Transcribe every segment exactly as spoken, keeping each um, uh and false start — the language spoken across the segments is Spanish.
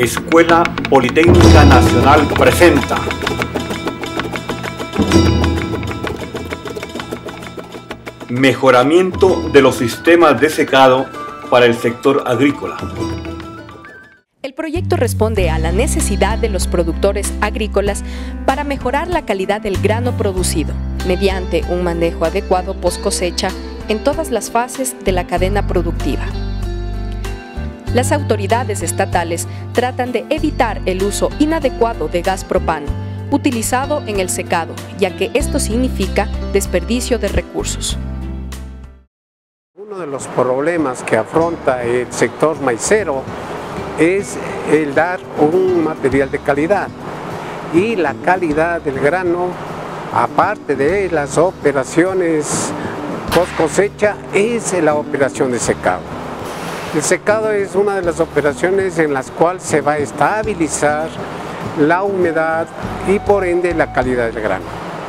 Escuela Politécnica Nacional presenta Mejoramiento de los sistemas de secado para el sector agrícola. El proyecto responde a la necesidad de los productores agrícolas para mejorar la calidad del grano producido, mediante un manejo adecuado post cosecha en todas las fases de la cadena productiva. Las autoridades estatales tratan de evitar el uso inadecuado de gas propano, utilizado en el secado, ya que esto significa desperdicio de recursos. Uno de los problemas que afronta el sector maicero es el dar un material de calidad, y la calidad del grano, aparte de las operaciones post cosecha, es la operación de secado. El secado es una de las operaciones en las cuales se va a estabilizar la humedad y por ende la calidad del grano.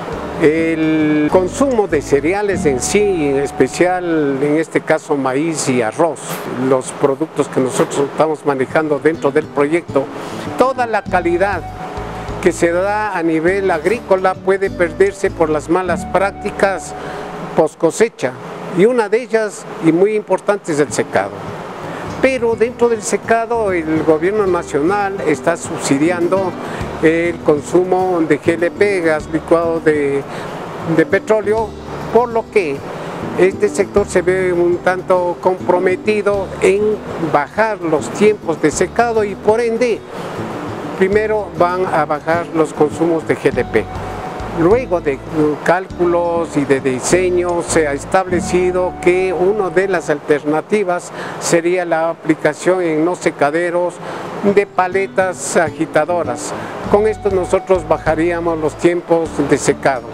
El consumo de cereales en sí, en especial en este caso maíz y arroz, los productos que nosotros estamos manejando dentro del proyecto, toda la calidad que se da a nivel agrícola puede perderse por las malas prácticas post cosecha, y una de ellas y muy importante es el secado. Pero dentro del secado el gobierno nacional está subsidiando el consumo de G L P, gas licuado de, de petróleo, por lo que este sector se ve un tanto comprometido en bajar los tiempos de secado y por ende primero van a bajar los consumos de G L P. Luego de cálculos y de diseño se ha establecido que una de las alternativas sería la aplicación en no secaderos de paletas agitadoras. Con esto nosotros bajaríamos los tiempos de secado.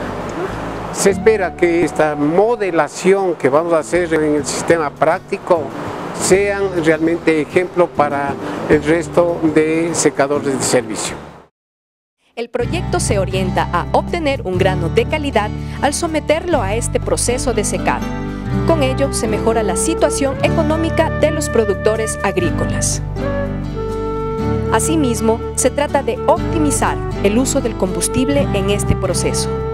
Se espera que esta modelación que vamos a hacer en el sistema práctico sean realmente ejemplo para el resto de secadores de servicio. El proyecto se orienta a obtener un grano de calidad al someterlo a este proceso de secado. Con ello se mejora la situación económica de los productores agrícolas. Asimismo, se trata de optimizar el uso del combustible en este proceso.